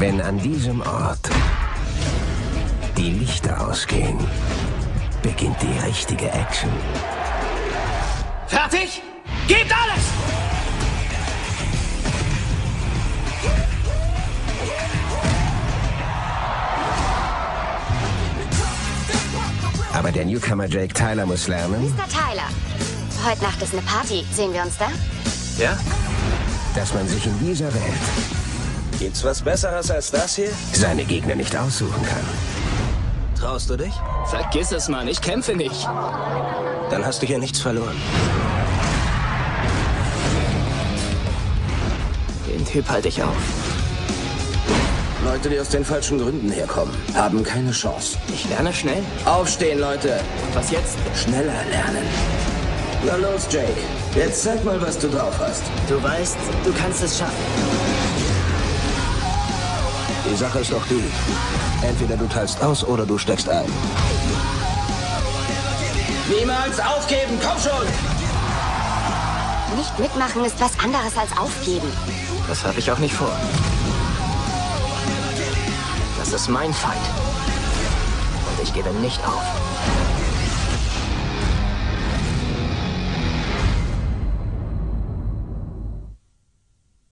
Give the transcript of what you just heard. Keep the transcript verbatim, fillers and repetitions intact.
Wenn an diesem Ort die Lichter ausgehen, beginnt die richtige Action. Fertig? Gebt alles! Aber der Newcomer Jake Tyler muss lernen, Mister Tyler, heute Nacht ist eine Party. Sehen wir uns da? Ja? dass man sich in dieser Welt Gibt's was Besseres als das hier? seine Gegner nicht aussuchen kann. Traust du dich? Vergiss es, Mann. Ich kämpfe nicht. Dann hast du hier nichts verloren. Den Typ halte ich auf. Leute, die aus den falschen Gründen herkommen, haben keine Chance. Ich lerne schnell. Aufstehen, Leute! Was jetzt? Schneller lernen. Na los, Jake. Jetzt zeig mal, was du drauf hast. Du weißt, du kannst es schaffen. Die Sache ist doch die. Entweder du teilst aus oder du steckst ein. Niemals aufgeben, komm schon! Nicht mitmachen ist was anderes als aufgeben. Das habe ich auch nicht vor. Das ist mein Feind. Und ich gebe nicht auf.